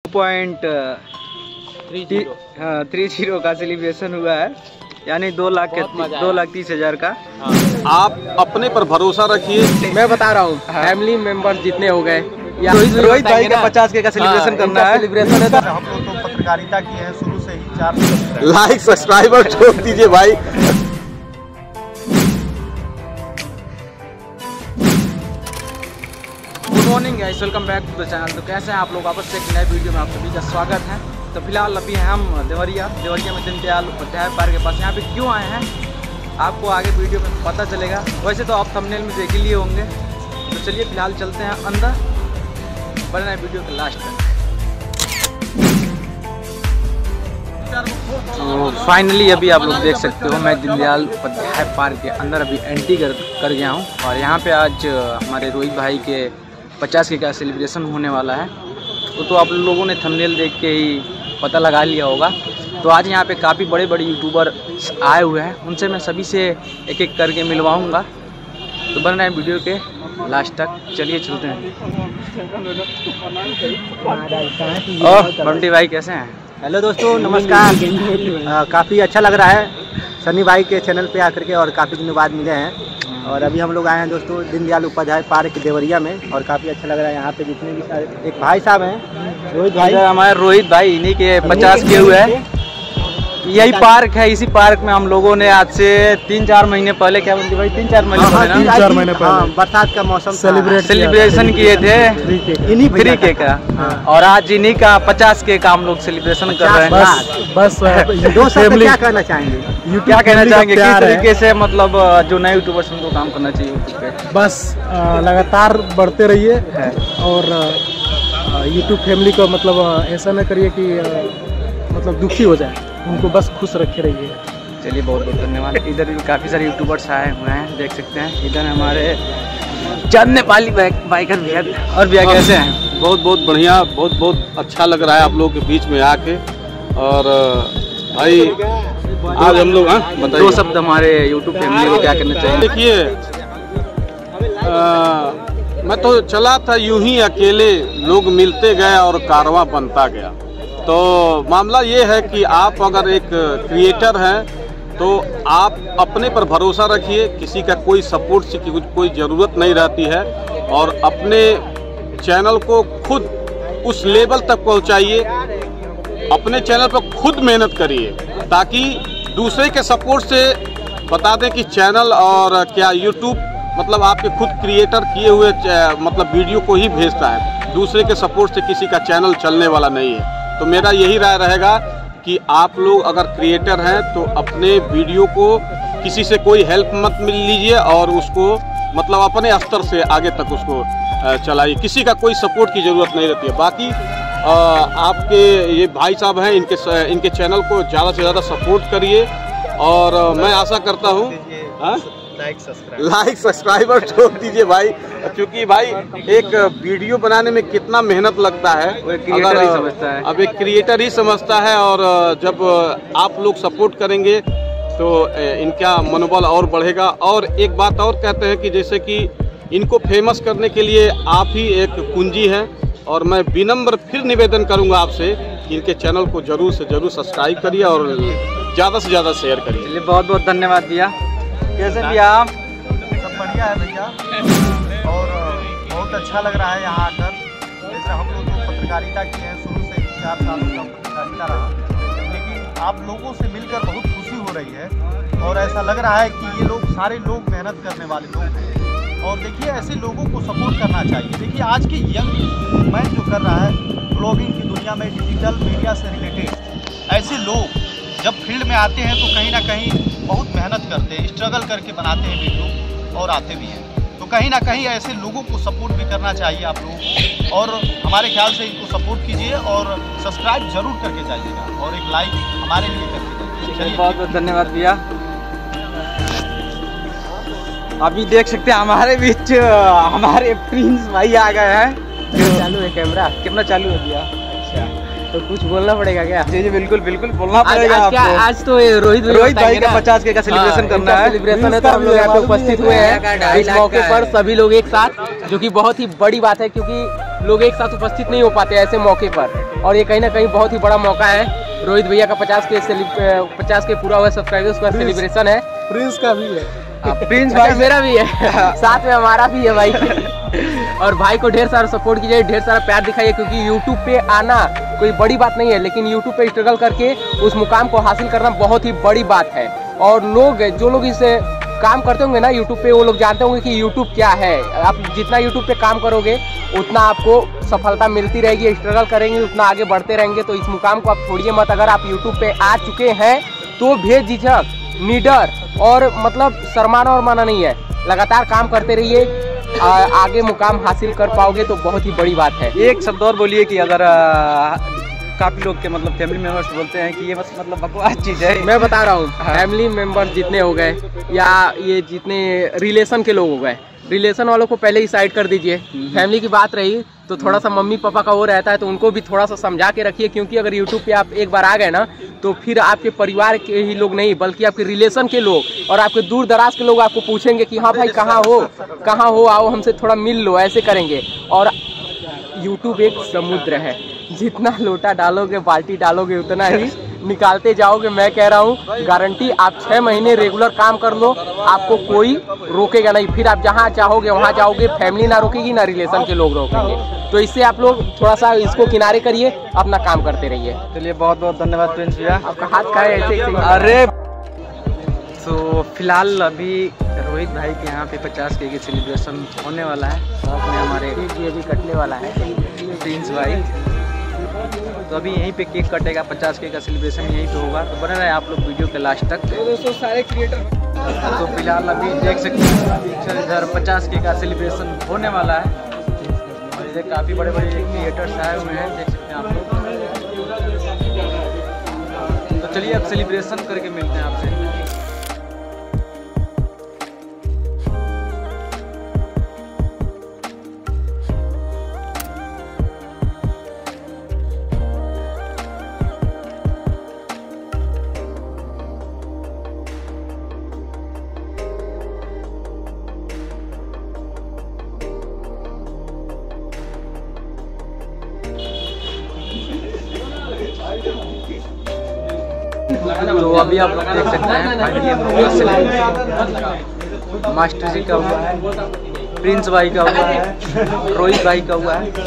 2.30 का सेलिब्रेशन हुआ है, यानी 2,30,000 का। आप अपने पर भरोसा रखिए। मैं बता रहा हूँ, फैमिली मेंबर जितने हो गए, रोहित भाई का 50K का सेलिब्रेशन करना है। सेलिब्रेशन है। हम लोग तो पत्रकारिता की है शुरू से ही 4 लाइक सब्सक्राइबर ठोक दीजिए भाई। Good morning guys, welcome back to the channel. तो कैसे हैं आप लोग? वापस से एक नए वीडियो में आप सभी का स्वागत है। तो फिलहाल अभी हम देवरिया में दीनदयाल उपाध्याय पार्क के पास। यहाँ पे क्यों आए हैं आपको आगे वीडियो में पता चलेगा। वैसे तो आप थंबनेल में देख ही लिए होंगे। तो चलिए फिलहाल चलते हैं अंदर, बने रहे वीडियो के लास्ट तक। तो फाइनली अभी आप लोग देख सकते हो, मैं दीनदयाल उपाध्याय पार्क के अंदर अभी एंट्री कर गया हूँ। और यहाँ पे आज हमारे रोहित भाई के 50K का सेलिब्रेशन होने वाला है। तो आप लोगों ने थंबनेल देख के ही पता लगा लिया होगा। तो आज यहाँ पे काफ़ी बड़े बड़े यूट्यूबर आए हुए हैं, उनसे मैं सभी से एक एक करके मिलवाऊँगा। तो बन रहे हैं वीडियो के लास्ट तक। चलिए चलते हैं। और बंटी भाई कैसे हैं? हेलो दोस्तों, नमस्कार। काफ़ी अच्छा लग रहा है सनी भाई के चैनल पे आकर के, और काफ़ी दिनों बाद मिले हैं। और अभी हम लोग आए हैं दोस्तों दीनदयाल उपाध्याय पार्क देवरिया में, और काफ़ी अच्छा लग रहा है। यहाँ पे जितने भी सारे एक भाई साहब हैं, रोहित भाई, हमारे रोहित भाई, इन्हीं के 50K हुए हैं। यही पार्क है, इसी पार्क में हम लोगों ने आज से 3-4 महीने पहले, क्या बोलते भाई, 3-4 महीने पहले बरसात का मौसम सेलिब्रेशन किए थे फ्री के का। और आज इन्हीं का 50K का हम लोग सेलिब्रेशन कर रहे हैं। बस दो शब्द क्या कहना चाहेंगे? क्या कहना चाहेंगे किस तरीके से, मतलब जो नए यूट्यूबर्स उनको काम करना चाहिए यूट्यूब पे? बस लगातार बढ़ते रहिए, और यूट्यूब फैमिली को मतलब ऐसा ना करिए कि मतलब दुखी हो जाए, उनको बस खुश रखे रहिए। चलिए बहुत बहुत धन्यवाद। इधर भी काफ़ी सारे यूट्यूबर्स आए हुए हैं, देख सकते हैं। इधर हमारे जानने वाली बाइकर भैया। और भैया कैसे हैं? बहुत बहुत बढ़िया, बहुत बहुत अच्छा लग रहा है आप लोगों के बीच में आके। और भाई आज हम लोग बताइए 2 शब्द हमारे यूट्यूब फैमिली को क्या करना चाहिए? देखिए, मैं तो चला था यूं ही अकेले, लोग मिलते गए और कारवां बनता गया। तो मामला ये है कि आप अगर एक क्रिएटर हैं तो आप अपने पर भरोसा रखिए। किसी का कोई सपोर्ट से कोई ज़रूरत नहीं रहती है, और अपने चैनल को खुद उस लेवल तक पहुंचाइए। अपने चैनल पर खुद मेहनत करिए, ताकि दूसरे के सपोर्ट से बता दें कि चैनल और क्या यूट्यूब मतलब आपके खुद क्रिएटर किए हुए मतलब वीडियो को ही भेजता है। दूसरे के सपोर्ट से किसी का चैनल चलने वाला नहीं है। तो मेरा यही राय रहेगा कि आप लोग अगर क्रिएटर हैं तो अपने वीडियो को किसी से कोई हेल्प मत लीजिए, और उसको मतलब अपने स्तर से आगे तक उसको चलाइए। किसी का कोई सपोर्ट की ज़रूरत नहीं रहती है। बाकी आपके ये भाई साहब हैं, इनके चैनल को ज़्यादा से ज़्यादा सपोर्ट करिए। और मैं आशा करता हूँ लाइक सब्सक्राइबर ठोक दीजिए भाई, क्योंकि भाई एक वीडियो बनाने में कितना मेहनत लगता है, क्रिएटर ही समझता है। अब एक क्रिएटर ही समझता है। और जब आप लोग सपोर्ट करेंगे तो इनका मनोबल और बढ़ेगा। और एक बात और कहते हैं कि जैसे कि इनको फेमस करने के लिए आप ही एक कुंजी हैं। और मैं विनम्र फिर निवेदन करूंगा आपसे कि इनके चैनल को जरूर से जरूर सब्सक्राइब करिए और ज़्यादा से ज़्यादा शेयर करिए। चलिए बहुत बहुत धन्यवाद भैया। कैसे भैया आप? सब बढ़िया है भैया, और बहुत अच्छा लग रहा है यहाँ आकर। जैसे हम लोग तो पत्रकारिता की है शुरू से ही 4 सालों का पत्रकारिता रहा, लेकिन आप लोगों से मिलकर बहुत खुशी हो रही है। और ऐसा लग रहा है कि ये लोग सारे लोग मेहनत करने वाले लोग हैं। और देखिए, ऐसे लोगों को सपोर्ट करना चाहिए। देखिए, आज के यंग मैन जो कर रहा है ब्लॉगिंग की दुनिया में, डिजिटल मीडिया से रिलेटेड, ऐसे लोग जब फील्ड में आते हैं तो कहीं ना कहीं बहुत मेहनत करते हैं, स्ट्रगल करके बनाते हैं वीडियो, और आते भी हैं। तो कहीं ना कहीं ऐसे लोगों को सपोर्ट भी करना चाहिए आप लोगों को। और हमारे ख्याल से इनको सपोर्ट कीजिए, और सब्सक्राइब जरूर करके जाइएगा, और एक लाइक हमारे लिए करके जाइए। बहुत बहुत धन्यवाद भैया। अभी देख सकते हैं हमारे बीच हमारे प्रिंस भाई आ गए हैं। चालू है कैमरा? कितना चालू है भैया? अच्छा, तो कुछ बोलना पड़ेगा क्या? जी जी बिल्कुल बिल्कुल बोलना पड़ेगा आपको। आज तो रोहित भाई का 50K का सेलिब्रेशन करना है। सेलिब्रेशन है, तो हम लोग यहाँ पे उपस्थित हुए हैं इस मौके पर, सभी लोग एक साथ, जो कि बहुत ही बड़ी बात है। क्योंकि लोग एक साथ उपस्थित नहीं हो पाते ऐसे मौके पर, और ये कहीं ना कहीं बहुत ही बड़ा मौका है। रोहित भैया का 50 के पूरा हुआ सब्सक्राइबर्स का सेलिब्रेशन है। प्रिंस का भी है, प्रिंस भाई मेरा भी है, साथ में हमारा भी है भाई। और भाई को ढेर सारा सपोर्ट कीजिए, ढेर सारा प्यार दिखाइए, क्योंकि यूट्यूब पे आना कोई बड़ी बात नहीं है, लेकिन यूट्यूब पे स्ट्रगल करके उस मुकाम को हासिल करना बहुत ही बड़ी बात है। और लोग जो लोग इसे काम करते होंगे ना यूट्यूब पे, वो लोग जानते होंगे कि यूट्यूब क्या है। आप जितना यूट्यूब पे काम करोगे उतना आपको सफलता मिलती रहेगी, स्ट्रगल करेंगे उतना आगे बढ़ते रहेंगे। तो इस मुकाम को आप छोड़िए मत। अगर आप यूट्यूब पे आ चुके हैं तो बेझिझक, निडर और मतलब शर्माना और माना नहीं है, लगातार काम करते रहिए, आगे मुकाम हासिल कर पाओगे तो बहुत ही बड़ी बात है। एक शब्द और बोलिए कि अगर काफ़ी लोग के मतलब फैमिली मेम्बर्स बोलते हैं कि ये बस मतलब बकवास चीज़ है। मैं बता रहा हूँ, फैमिली मेंबर जितने हो गए या ये जितने रिलेशन के लोग हो गए, रिलेशन वालों को पहले ही साइड कर दीजिए। फैमिली की बात रही तो थोड़ा सा मम्मी पापा का वो रहता है, तो उनको भी थोड़ा सा समझा के रखिए, क्योंकि अगर यूट्यूब पे आप एक बार आ गए ना तो फिर आपके परिवार के ही लोग नहीं बल्कि आपके रिलेशन के लोग और आपके दूर दराज के लोग आपको पूछेंगे कि हाँ भाई कहाँ हो, आओ हमसे थोड़ा मिल लो, ऐसे करेंगे। और यूट्यूब एक समुद्र है, जितना लोटा डालोगे बाल्टी डालोगे उतना ही निकालते जाओगे। मैं कह रहा हूँ गारंटी, आप 6 महीने रेगुलर काम कर लो, आपको कोई रोकेगा नहीं। फिर आप जहाँ चाहोगे वहाँ जाओगे, फैमिली ना रोकेगी ना रिलेशन के लोग रोकेंगे। तो इससे आप लोग थोड़ा सा इसको किनारे करिए, अपना काम करते रहिए। चलिए बहुत बहुत धन्यवाद प्रिंस भैया, आपका हाथ खाए ऐसे ही। अरे तो फिलहाल अभी रोहित भाई के यहाँ पे 50 के सेलिब्रेशन होने वाला है, साथ में हमारे ये भी कटने वाला है प्रिंस भाई। तो अभी यहीं पे केक कटेगा, 50 के का सेलिब्रेशन यहीं पे होगा, तो बने रहे आप लोग वीडियो के लास्ट तक। दोस्तों सारे क्रिएटर तो फिलहाल अभी देख सकते हैं इधर 50 के का सेलिब्रेशन होने वाला है, और इधर काफ़ी बड़े बड़े क्रिएटर्स आए हुए हैं, देख सकते हैं आप लोग। तो चलिए अब सेलिब्रेशन करके मिलते हैं आपसे। तो अभी आप लोग देख सकते हैं फाइनली मास्टर जी का हुआ है, प्रिंस भाई का हुआ है, रोहित भाई का हुआ है,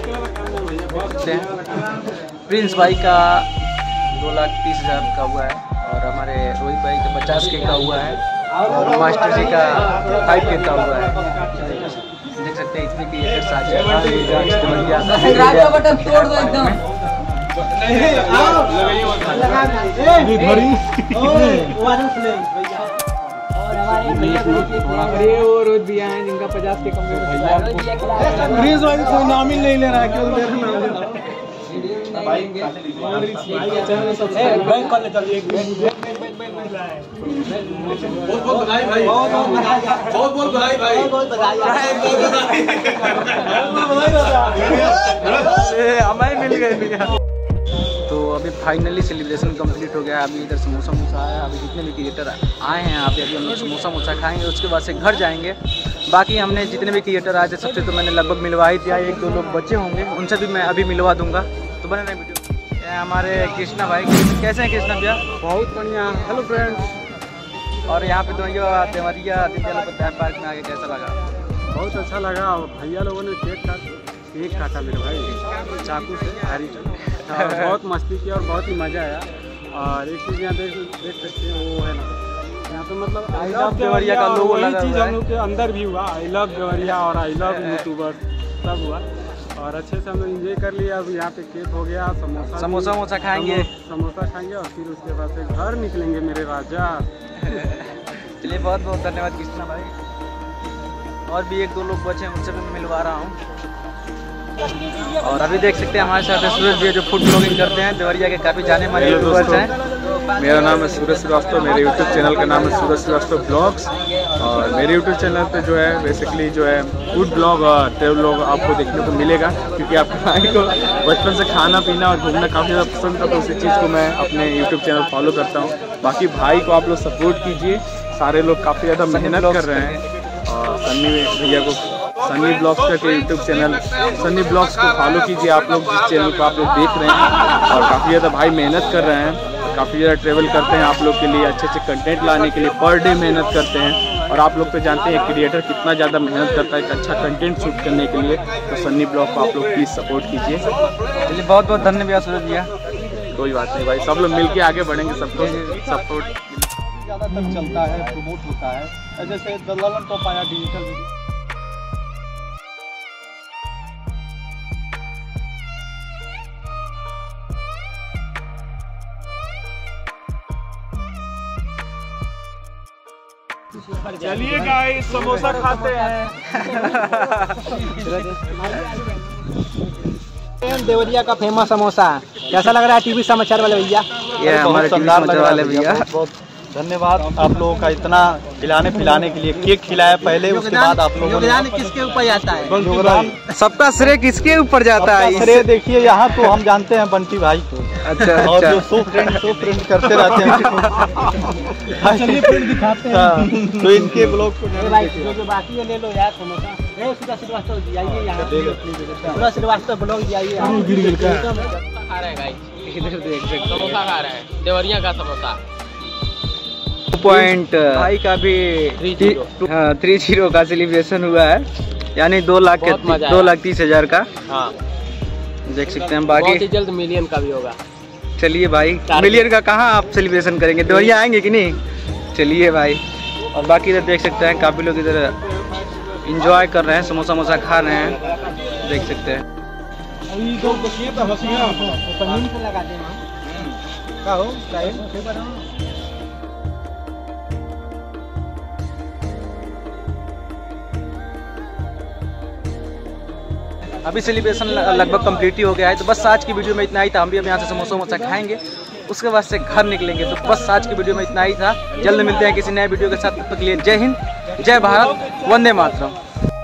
प्रिंस भाई का 2,30,000 का हुआ है, और हमारे रोहित भाई का 50 के का हुआ है, और मास्टर जी का 5 के का हुआ है। देख सकते हैं इतने क्रिएटर्स आज रोहित भैया हैं जिनका 50 के प्रिंस भाई कोई नाम ही नहीं ले रहा है, क्यों ले रहा है? हमें मिल गए। तो अभी फाइनली सेलिब्रेशन कंप्लीट हो गया। अभी इधर समोसा आया, अभी जितने भी क्रिएटर आए हैं यहाँ पे, अभी हम लोग समोसा खाएंगे, उसके बाद से घर जाएंगे। बाकी हमने जितने भी क्रिएटर आए थे सबसे तो मैंने लगभग मिलवा ही दिया, 1-2 लोग बचे होंगे, उनसे भी मैं अभी मिलवा दूंगा। तो बने रहे वीडियो। हमारे कृष्णा भाई, कैसे हैं कृष्णा भैया? बहुत बढ़िया। Hello friends. और यहाँ पे तो देवरिया दीनदयाल उपाध्याय पार्क में आके कैसा लगा? बहुत अच्छा लगा। भैया लोगों ने केक काटा मेरे भाई चाकू से, भारी बहुत मस्ती की और बहुत ही मज़ा आया। और एक चीज़ यहाँ देख सकते हैं, वो है ना यहाँ पे मतलब आई लव देवरिया का लोगो लगा हुआ है। चीज़ हम लोग के अंदर भी हुआ, आई लव देवरिया और आई लव यूट्यूबर सब हुआ, और अच्छे से हम लोग इंजॉय कर लिया। अब यहाँ पे केक हो गया, समोसा खाएंगे, समोसा खाएंगे, और फिर उसके बाद से घर निकलेंगे मेरे राजा। चलिए बहुत बहुत धन्यवाद कृष्णा भाई। और भी 1-2 लोग बचे हैं, उनसे भी मिलवा रहा हूँ। और अभी देख सकते हैं हमारे साथ सूरज जी जो फूड ब्लॉगिंग करते हैं, देवरिया के काफ़ी जाने माने यूट्यूबर्स हैं। मेरा नाम है सूरज श्रीवास्तव, मेरे यूट्यूब चैनल का नाम है सूरज श्रीवास्तव ब्लॉग्स। और मेरे यूट्यूब चैनल पे जो है बेसिकली जो है फूड ब्लॉग और ट्रैवल ब्लॉग आपको देखने को मिलेगा, क्योंकि आपके भाई को बचपन से खाना पीना और घूमना काफ़ी ज़्यादा पसंद था, तो उसी चीज़ को मैं अपने यूट्यूब चैनल फॉलो करता हूँ। बाकी भाई को आप लोग सपोर्ट कीजिए, सारे लोग काफ़ी ज़्यादा मेहनत कर रहे हैं, और सन्नी भैया को सन्नी ब्लॉग्स का यूट्यूब चैनल सन्नी ब्लॉग्स को फॉलो कीजिए आप लोग, जिस चैनल को आप लोग देख रहे हैं। और काफ़ी ज़्यादा भाई मेहनत कर रहे हैं, काफ़ी ज़्यादा ट्रैवल करते हैं आप लोग के लिए, अच्छे कंटेंट लाने के लिए पर डे मेहनत करते हैं। और आप लोग तो जानते हैं क्रिएटर कितना ज़्यादा मेहनत करता है एक अच्छा कंटेंट शूट करने के लिए। तो सन्नी ब्लॉग को आप लोग प्लीज़ सपोर्ट कीजिए। चलिए बहुत बहुत धन्यवाद सूरज भैया। कोई बात नहीं भाई, सब लोग मिलके आगे बढ़ेंगे, सबको सपोर्ट। ज़्यादा तक चलता है, प्रमोट होता है, जैसे द ललन टॉप आया डिजिटल वीडियो। चलिए गाइस समोसा खाते हैं। देवरिया का फेमस समोसा कैसा लग रहा है टीवी समाचार वाले भैया? ये हमारे टीवी समाचार वाले भैया, बहुत धन्यवाद आप लोगों का इतना खिलाने पिलाने के लिए। केक खिलाया पहले, उसके बाद आप लोगों ने किसके ऊपर जाता है? योगदान सबका श्रेय किसके ऊपर जाता है? श्रेय देखिए यहाँ तो हम जानते हैं बंटी भाई को। अच्छा और अच्छा। जो सो फ्रेंड करते रहते हैं दिखाते हैं, तो इनके ब्लॉग को जो बाकी है ले लो यार समोसा। सुधा श्रीवास्तव जाइए यहाँ, सुधा श्रीवास्तव ब्लॉग जाइए। खा रहे हैं गाइस, इधर देख सकते हैं समोसा खा रहे हैं, देवरिया का समोसा। पॉइंट भाई का भी 30 का सेलिब्रेशन हुआ है, यानी 2,30,000 का। हाँ देख सकते हैं। बहुत ही बाकी जल्द मिलियन का भी होगा। चलिए भाई, मिलियन का कहाँ आप सेलिब्रेशन करेंगे? देवरिया आएंगे कि नहीं? चलिए भाई। और बाकी इधर देख सकते हैं काफ़ी लोग इधर इंजॉय कर रहे हैं, समोसा वमोसा खा रहे हैं, देख सकते हैं। अभी सेलिब्रेशन लगभग कंप्लीट ही हो गया है। तो बस आज की वीडियो में इतना ही था। हम भी अब यहाँ से समोसा वमोसा खाएंगे, उसके बाद से घर निकलेंगे। तो बस आज की वीडियो में इतना ही था। जल्द मिलते हैं किसी नए वीडियो के साथ। तब तक के लिए जय हिंद, जय भारत, वंदे मातरम।